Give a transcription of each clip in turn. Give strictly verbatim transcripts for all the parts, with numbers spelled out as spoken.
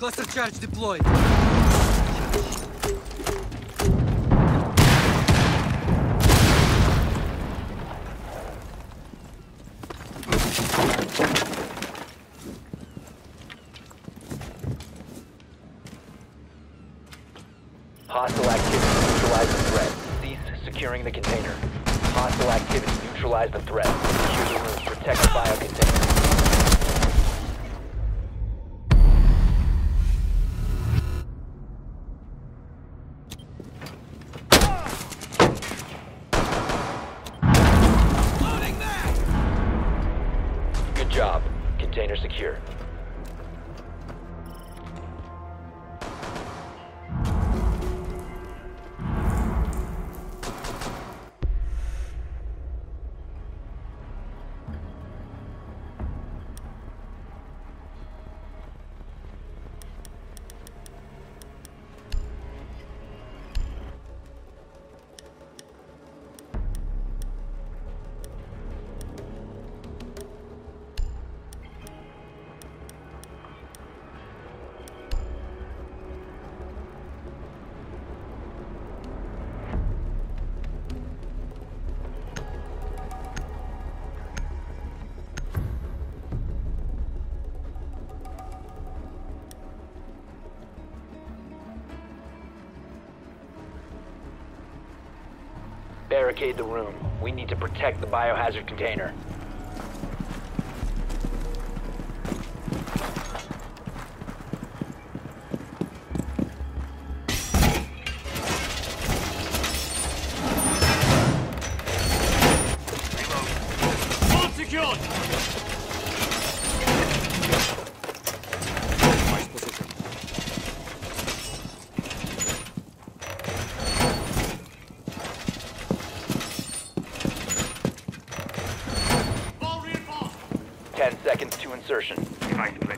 Cluster charge deployed. Hostile activity. Neutralize the threat. Cease securing the container. Hostile activity. Neutralize the threat. Secure the room. Protect the bio container. Good job. Container secure. Barricade the room. We need to protect the biohazard container. Reload. All secured! Nice position. Ten seconds to insertion. Effectively.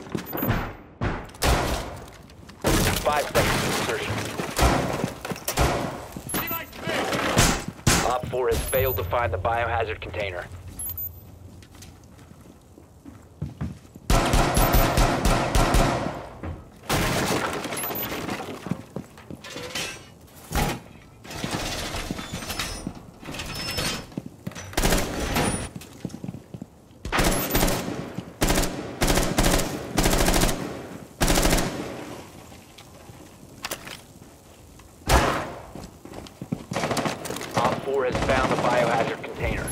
Five seconds to insertion. Op four has failed to find the biohazard container. four has found the biohazard container.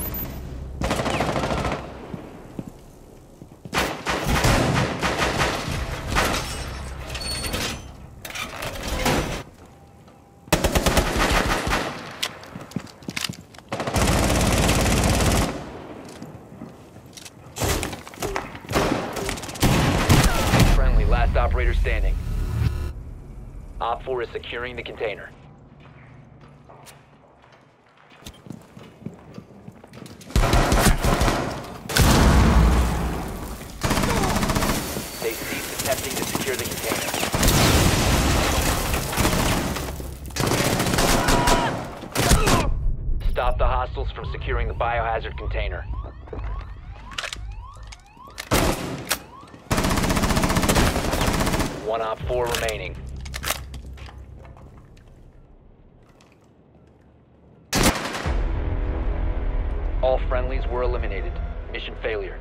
Friendly, last operator standing. Op four is securing the container. They ceased attempting to secure the container. Stop the hostiles from securing the biohazard container. One op four remaining. All friendlies were eliminated. Mission failure.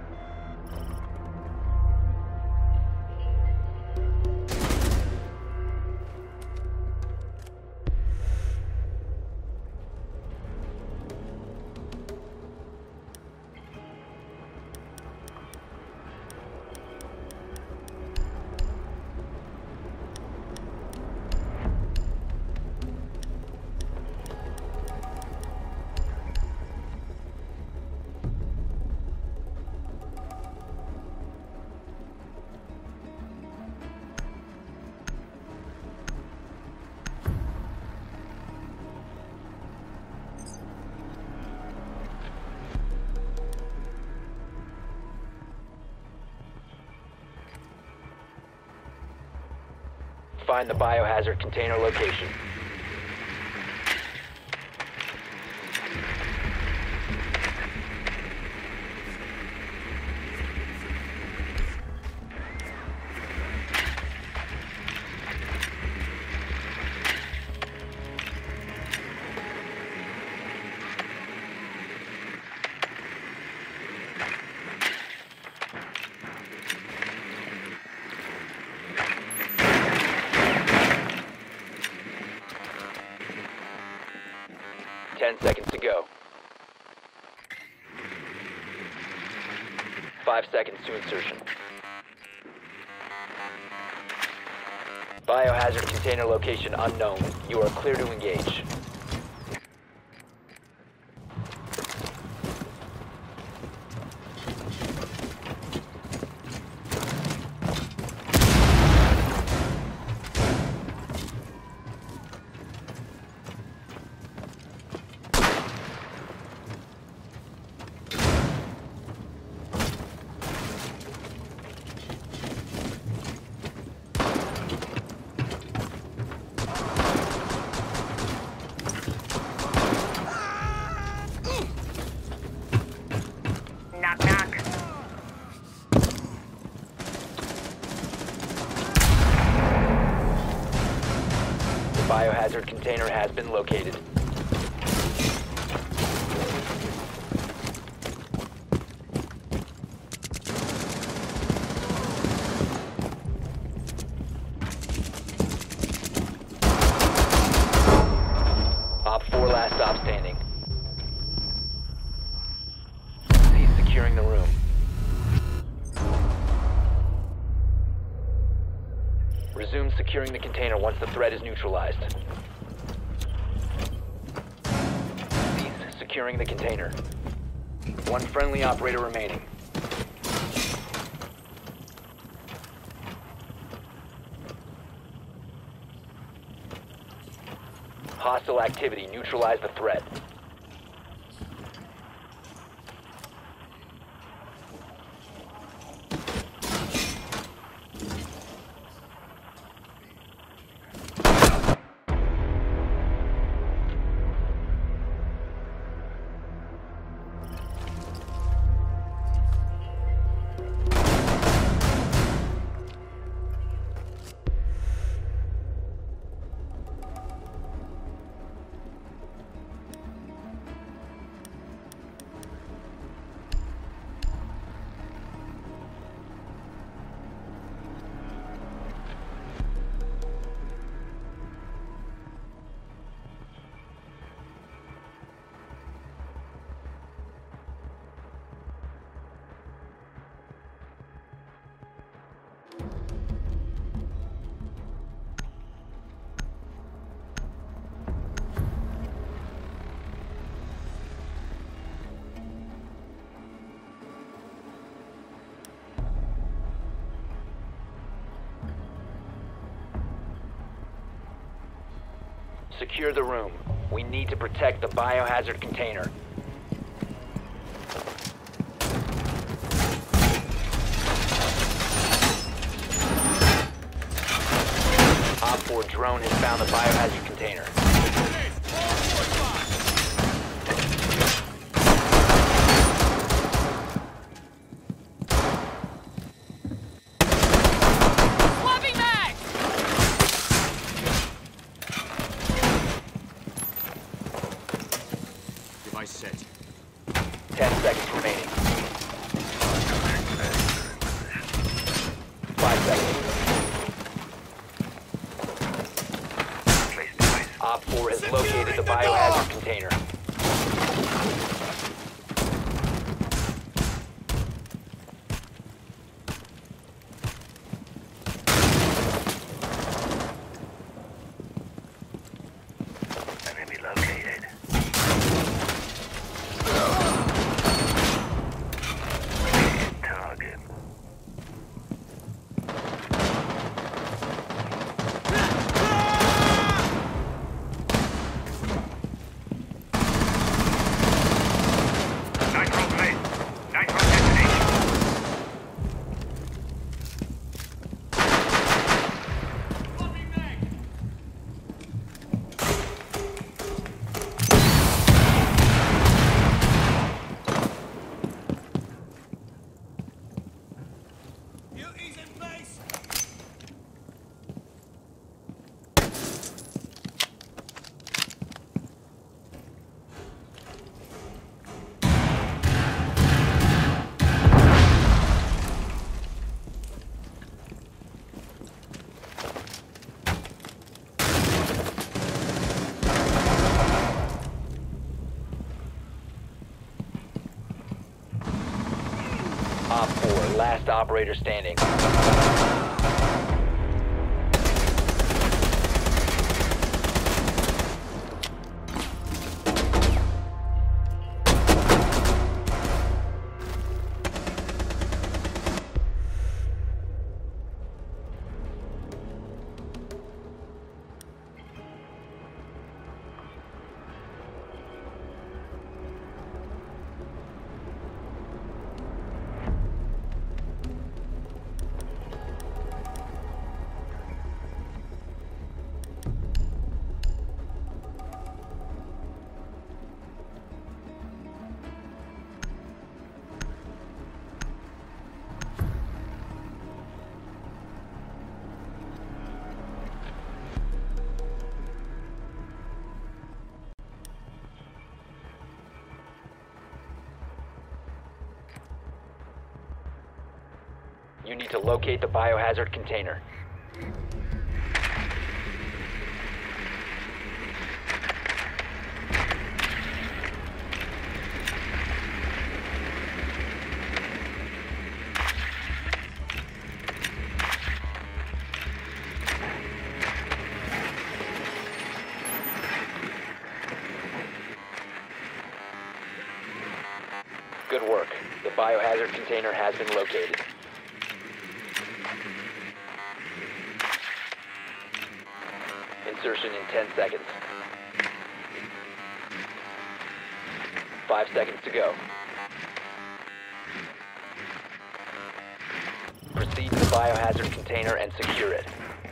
Find the biohazard container location. Ten seconds to go. Five seconds to insertion. Biohazard container location unknown. You are clear to engage. Knock, knock. The biohazard container has been located. Op four last stop standing. Cease securing the room. Resume securing the container once the threat is neutralized. Cease securing the container. One friendly operator remaining. Hostile activity. Neutralize the threat. Secure the room. We need to protect the biohazard container. Op four drone has found the biohazard container. Swapping mag! Device set. Ten seconds remaining. Five seconds. Op four has located the biohazard container. Enemy located. Target. Last operator standing. You need to locate the biohazard container. Good work. The biohazard container has been located. Insertion in ten seconds. Five seconds to go. Proceed to the biohazard container and secure it.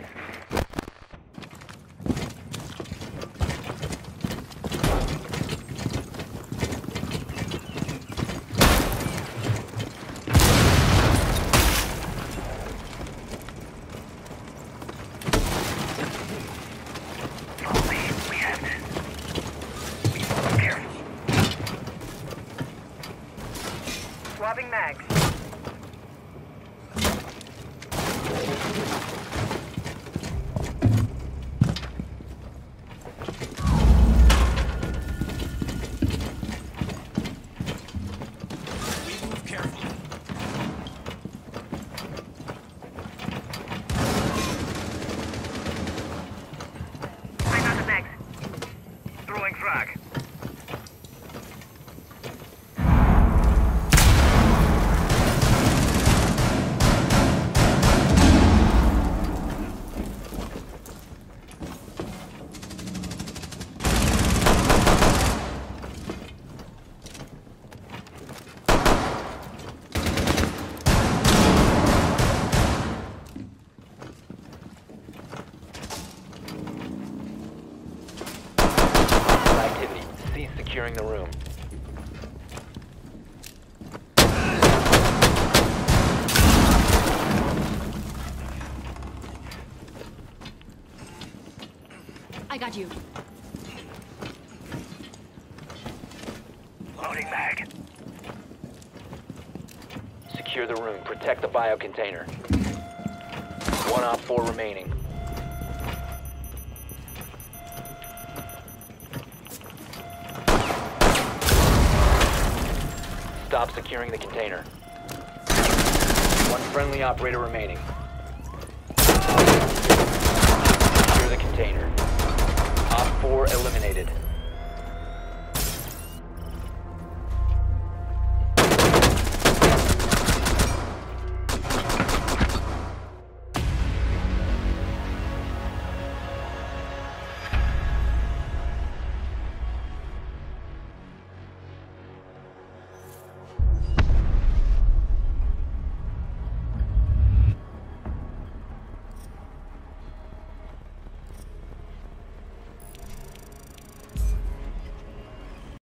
Swapping mags. Move carefully. I got the mags. Throwing frag. Activity. Cease securing the room. I got you. Loading mag. Secure the room. Protect the bio container. One op four remaining. Stop securing the container. One friendly operator remaining. Secure the container. Op four eliminated.